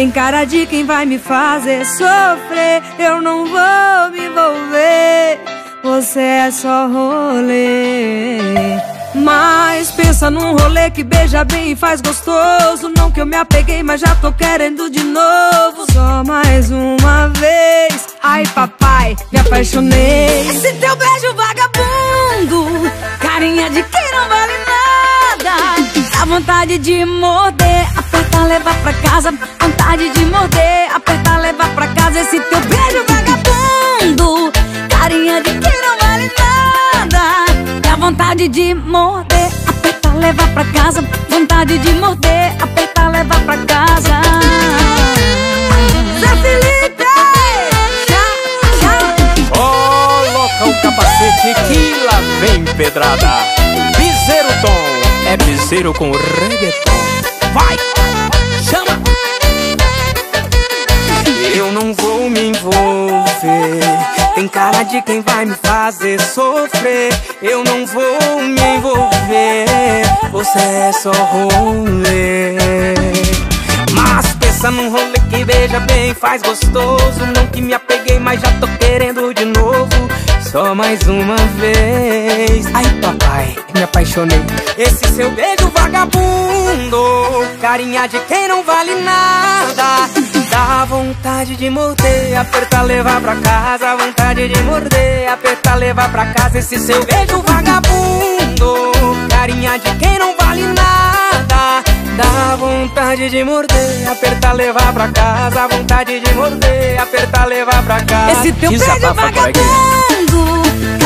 Tem cara de quem vai me fazer sofrer. Eu não vou me envolver, você é só rolê. Mas pensa num rolê que beija bem e faz gostoso. Não que eu me apeguei, mas já tô querendo de novo. Só mais uma vez. Ai papai, me apaixonei. Esse teu beijo vagabundo, carinha de quem não vale nada. Dá vontade de morder, apertar, levar pra casa. Vontade de morder, apertar, levar pra casa. Esse teu beijo vagabundo, carinha de quem não vale nada. Dá vontade de morder, apertar, levar pra casa. Vontade de morder, apertar, levar pra casa. Zé Felipe! Coloca o capacete que lá vem pedrada. Piseiro Tom, é piseiro com reggaeton. Vai, chama! Eu não vou me envolver, tem cara de quem vai me fazer sofrer. Eu não vou me envolver, você é só rolê. Mas pensa num rolê que beija bem, faz gostoso. Não que me apeguei, mas já tô querendo de novo. Só mais uma vez. Ai papai, me apaixonei. Esse seu beijo vagabundo, carinha de quem não vale nada. Dá vontade de morder, apertar, levar pra casa. Vontade de morder, apertar, levar pra casa. Esse seu beijo vagabundo, carinha de quem não vale nada. Dá vontade de morder, apertar, levar pra casa. Vontade de morder, apertar, levar pra casa. Esse teu beijo vagabundo,